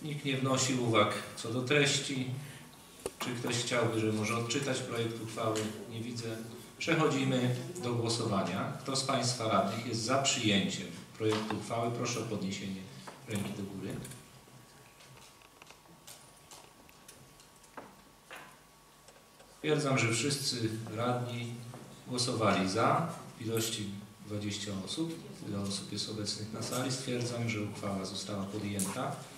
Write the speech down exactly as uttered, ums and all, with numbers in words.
Nikt nie wnosi uwag co do treści. Czy ktoś chciałby, że może odczytać projekt uchwały? Nie widzę. Przechodzimy do głosowania. Kto z Państwa radnych jest za przyjęciem projektu uchwały? Proszę o podniesienie ręki do góry. Stwierdzam, że wszyscy radni głosowali za. W ilości dwudziestu osób. Ile osób jest obecnych na sali? Stwierdzam, że uchwała została podjęta.